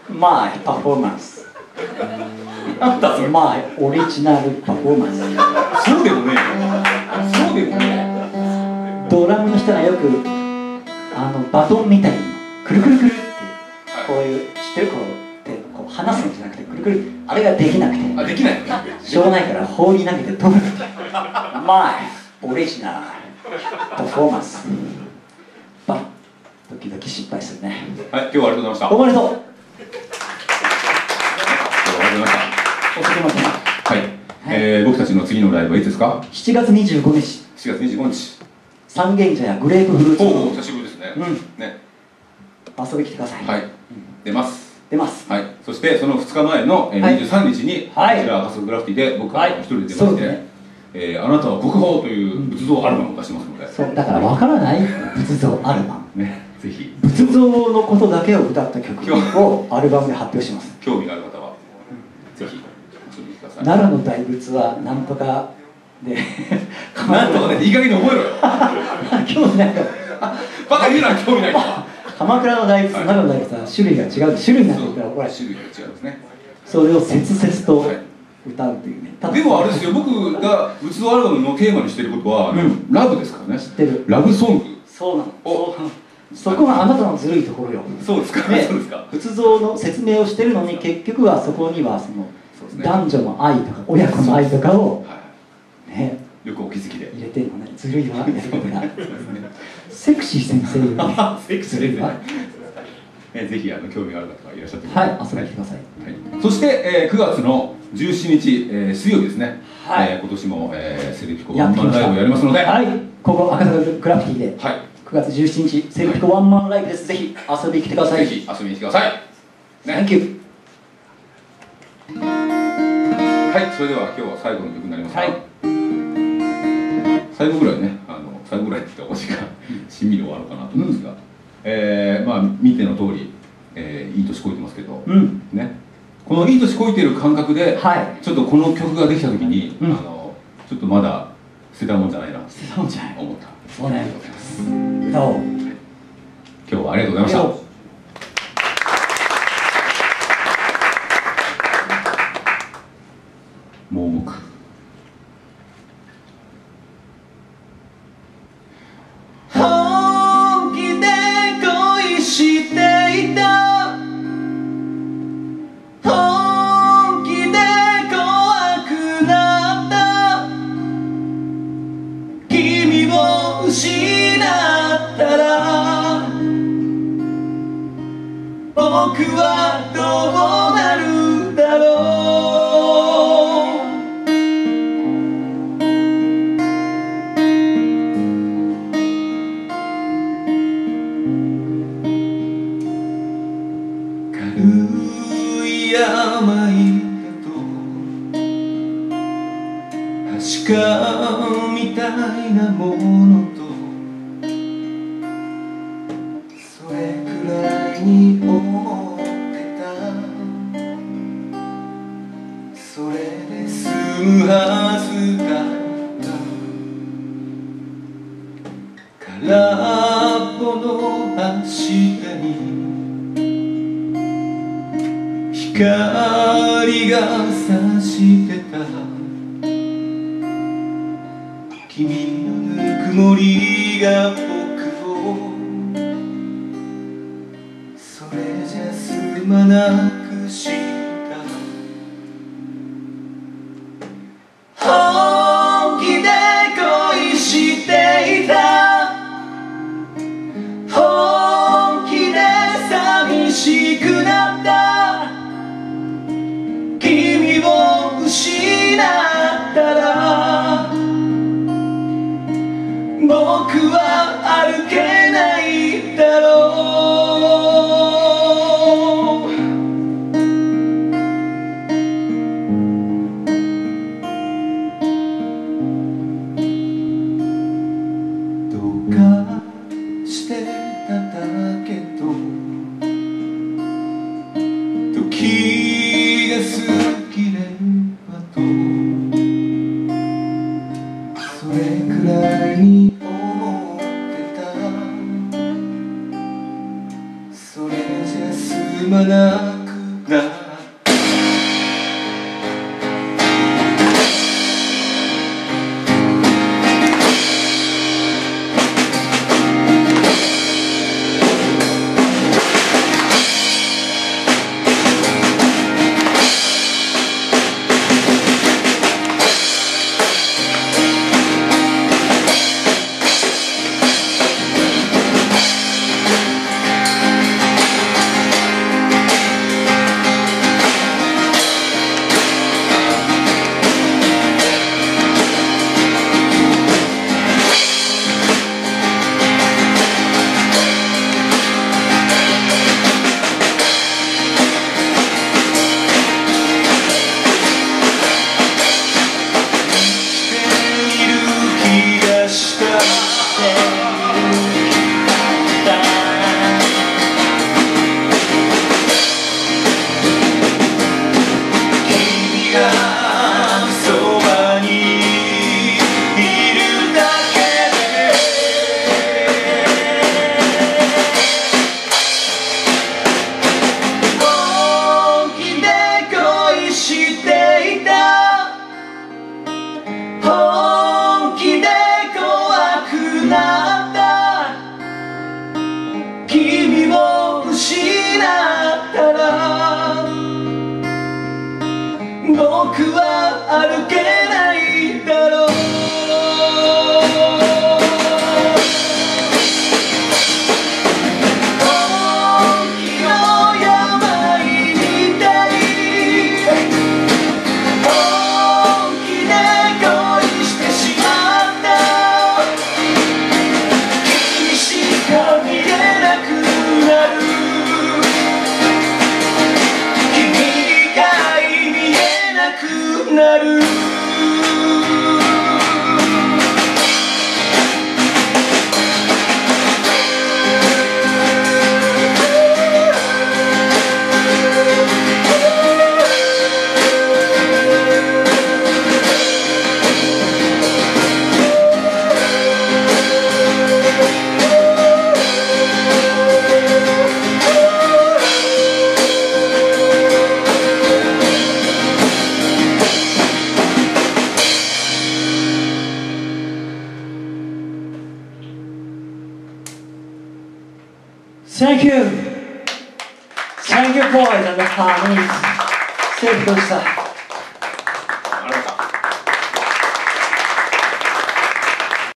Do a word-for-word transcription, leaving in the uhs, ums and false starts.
マイパフォーマンス。 なんだそれ。 マイオリジナルパフォーマンス。 そうでもねえ。そうでもねドラムの人がよくあのバトンみたいにくるくるくるってこういう知ってるこうってこう離すんじゃなくてくるくるあれができなくてえ。あ、できない。 しょうがないから放り投げて取る。マイオリジナルパフォーマンス。バッ時々失敗するね。 はい、今日はありがとうございました。 おめでとう。 今日はありがとうございました。 遅くまで。 はい、えー、僕たちの次のライブはいつですか？ しちがつにじゅうごにち。 しちがつにじゅうごにち。 三軒茶屋グレープフルーツ。 おお、久しぶりですね。 うん。 ね。 遊びに来てください。 はい。出ます。 出ます。 はい。そしてそのふつかまえのにじゅうさんにちにこちら赤坂グラフィティで僕は一人で出まして、えー、あなたは国宝という仏像アルバムを出してますので。 そうだからわからない仏像アルバム。 ね。ぜひ。 仏像のことだけを歌った曲をアルバムで発表します。 興味がある方はぜひ遊びに来てください。 奈良の大仏はなんとかで。 なんとかね、いい加減に覚えろよ。 興味ないから。 バカ言うな、興味ないから。 鎌倉の大仏と奈良の大仏は種類が違う。種類になってるから怒られる。 種類が違うんですね。 それを切々と歌うというね。 でもあれですよ、僕が仏像アルバムのテーマにしていることはラブですからね。 知ってる。 ラブソング。 そうなの。そこがあなたのずるいところよ。 そうですか。そうですか。 仏像の説明をしてるのに結局はそこにはその男女の愛とか親子の愛とかをねよくお気づきで入れてるのね。ずるいわやることが。セクシー先生よりセクシー先生。ぜひあの興味がある方がいらっしゃってはい、遊びに来てください。 そしてくがつのじゅうしちにち水曜日ですね。今年もセルピコワンマンライブをやりますので、はい、 ここ赤坂グラフィティでくがつじゅうしちにちセルピコワンマンライブです。ぜひ遊びに来てください。 ぜひ遊びに来てください。 Thank you。 はい、それでは今日は最後の曲になりますが、最後ぐらいね、あの最後ぐらいって言ったらお時間しんみり終わるかなと思うんですが、えー、まあ見ての通り、えー、いい年こいてますけど、うん、ね、このいい年こいてる感覚で、はい、ちょっとこの曲ができた時に、うん、あのちょっとまだ捨てたもんじゃないなって思った。 そうね。歌おう。 今日はありがとうございました。盲目。 本気で恋していた、本気で怖くなった、君を失ったら僕はどうなるだろう。軽い病だとはしかみたいなものとそれくらいに思ってた。それで済むはずだった空っぽの明日に光が差してた。君のぬくもりが僕をそれじゃ済まなくした。本気で恋していた、本気で寂しくなった、君を失ったら僕は歩けないだろう。どうかしてただけど時が過ぎればとそれくらいに思ってた。それじゃ済まなくだ君を失ったら僕は歩けないだろう本気の病みたい本気で恋してしまった君しか見えなくなる君以外見えなくなる Thank you! Thank you boys and the harmonies! セーフでした。